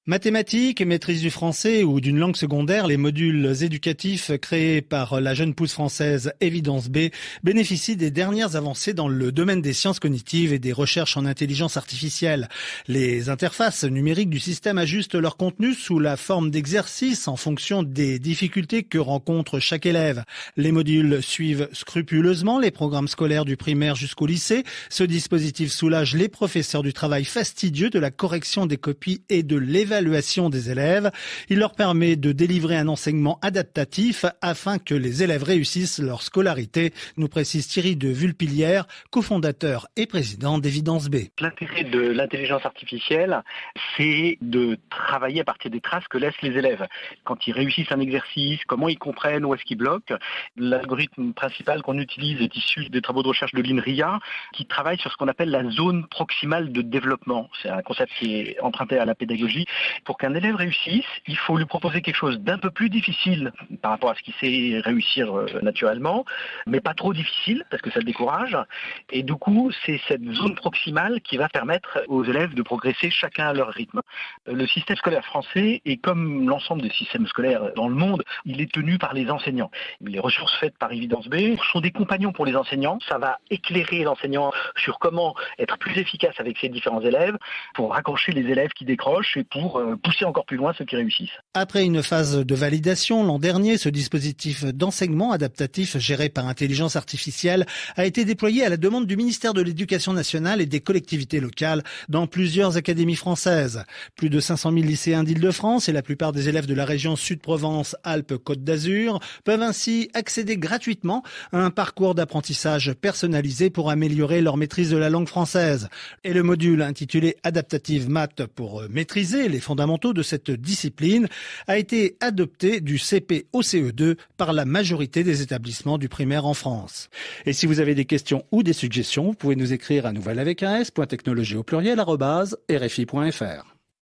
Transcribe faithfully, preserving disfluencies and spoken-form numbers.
Mathématiques, maîtrise du français ou d'une langue secondaire, les modules éducatifs créés par la jeune pousse française Évidence B bénéficient des dernières avancées dans le domaine des sciences cognitives et des recherches en intelligence artificielle. Les interfaces numériques du système ajustent leur contenu sous la forme d'exercices en fonction des difficultés que rencontre chaque élève. Les modules suivent scrupuleusement les programmes scolaires du primaire jusqu'au lycée. Ce dispositif soulage les professeurs du travail fastidieux de la correction des copies et de l'évaluation L'évaluation des élèves. Il leur permet de délivrer un enseignement adaptatif afin que les élèves réussissent leur scolarité, nous précise Thierry de Vulpilière, cofondateur et président d'Évidence B. L'intérêt de l'intelligence artificielle, c'est de travailler à partir des traces que laissent les élèves. Quand ils réussissent un exercice, comment ils comprennent, où est-ce qu'ils bloquent. L'algorithme principal qu'on utilise est issu des travaux de recherche de l'INRIA, qui travaille sur ce qu'on appelle la zone proximale de développement. C'est un concept qui est emprunté à la pédagogie. Pour qu'un élève réussisse, il faut lui proposer quelque chose d'un peu plus difficile par rapport à ce qu'il sait réussir naturellement, mais pas trop difficile parce que ça le décourage. Et du coup, c'est cette zone proximale qui va permettre aux élèves de progresser chacun à leur rythme. Le système scolaire français, et comme l'ensemble des systèmes scolaires dans le monde, il est tenu par les enseignants. Les ressources faites par Évidence B sont des compagnons pour les enseignants. Ça va éclairer l'enseignant sur comment être plus efficace avec ses différents élèves pour raccrocher les élèves qui décrochent et pour pousser encore plus loin ceux qui réussissent. Après une phase de validation l'an dernier, ce dispositif d'enseignement adaptatif géré par intelligence artificielle a été déployé à la demande du ministère de l'Éducation nationale et des collectivités locales dans plusieurs académies françaises. Plus de cinq cent mille lycéens d'Île-de-France et la plupart des élèves de la région Sud-Provence-Alpes-Côte d'Azur peuvent ainsi accéder gratuitement à un parcours d'apprentissage personnalisé pour améliorer leur maîtrise de la langue française. Et le module intitulé Adaptative Maths pour maîtriser les fondamentaux de cette discipline a été adopté du C P au C E deux par la majorité des établissements du primaire en France. Et si vous avez des questions ou des suggestions, vous pouvez nous écrire à nouvelle avec un s, point technologie au pluriel, arobase, rfi point fr.